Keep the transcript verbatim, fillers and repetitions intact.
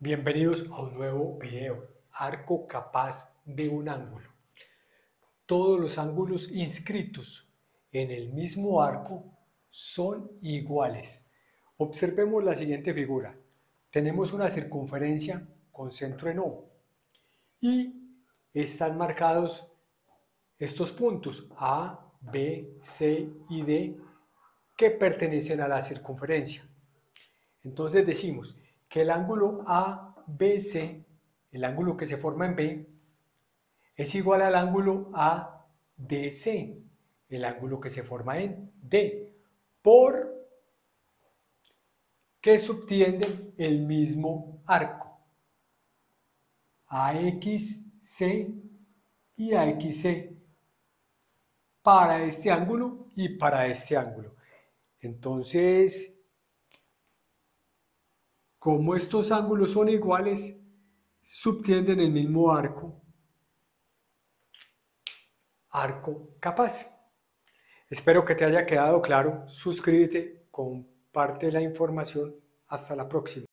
Bienvenidos a un nuevo video, arco capaz de un ángulo. Todos los ángulos inscritos en el mismo arco son iguales. Observemos la siguiente figura. Tenemos una circunferencia con centro en O y están marcados estos puntos A, B, C y D que pertenecen a la circunferencia. Entonces decimos que el ángulo A B C, el ángulo que se forma en B, es igual al ángulo A D C, el ángulo que se forma en D, por que subtienden el mismo arco, A X C y A X C, para este ángulo y para este ángulo. Entonces, como estos ángulos son iguales, subtienden el mismo arco, arco capaz. Espero que te haya quedado claro. Suscríbete, comparte la información. Hasta la próxima.